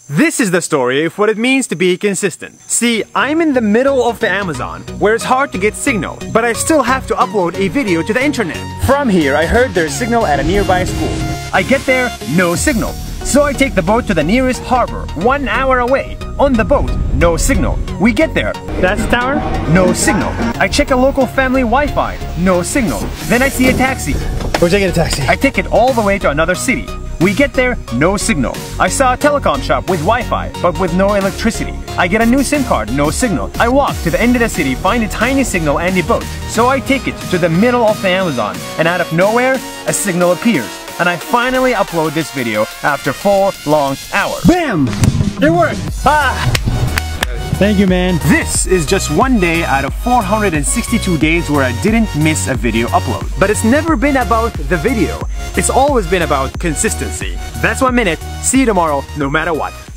This is the story of what it means to be consistent. See, I'm in the middle of the Amazon, where it's hard to get signal, but I still have to upload a video to the internet. From here, I heard there's signal at a nearby school. I get there, no signal. So I take the boat to the nearest harbor, 1 hour away. On the boat, no signal. We get there. That's the tower? No signal. I check a local family Wi-Fi. No signal. Then I see a taxi. Where'd you get a taxi? I take it all the way to another city. We get there, no signal. I saw a telecom shop with Wi-Fi, but with no electricity. I get a new SIM card, no signal. I walk to the end of the city, find a tiny signal and a boat. So I take it to the middle of the Amazon, and out of nowhere, a signal appears. And I finally upload this video after 4 long hours. Bam! It worked! Thank you, man. This is just one day out of 462 days where I didn't miss a video upload. But it's never been about the video. It's always been about consistency. That's 1 minute. See you tomorrow, no matter what.